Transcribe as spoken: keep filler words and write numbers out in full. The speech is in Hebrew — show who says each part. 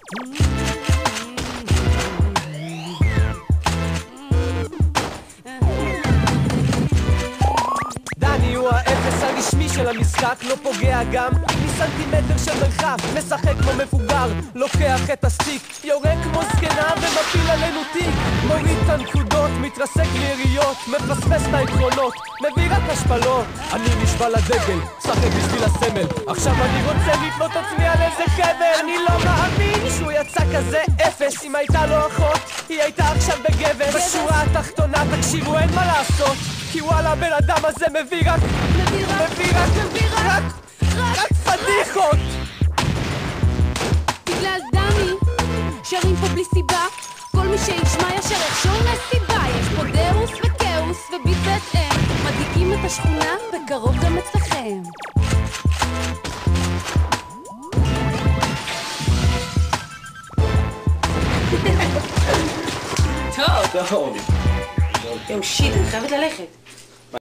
Speaker 1: דני הוא האפס הרשמי של המשחק, לא פוגע גם מסנטימטר של מרחב, משחק כמו מבוגר, לוקח את הסטיק, יורק כמו זקנה ומפיל עלינו תיק, מוריד את הנקודות, מתרסק ליריות, מפספס את העקרונות, מביא רק השפלות. אני נשבע לדגל, שחק בשביל הסמל, עכשיו אני רוצה לתלות עצמי על איזה חבל. אני לא מאמין שהוא יצא כזה אפס, אם הייתה לו אחות היא הייתה עכשיו בגבס. בשורה התחתונה תקשיבו אין מה לעשות, כי וואלה בן אדם הזה מביא רק מביא רק מביא רק מביא רק רק פדיחות.
Speaker 2: בגלל דני שרים פה בלי סיבה, כל מי שישמע ישר יחשוב לסיבה. יש פה דאוס וכאוס וביט בהתאם, מדליקים את השכונה בקרוב גם אצלכם.
Speaker 3: טוב. יום שיט, אני חייבת ללכת.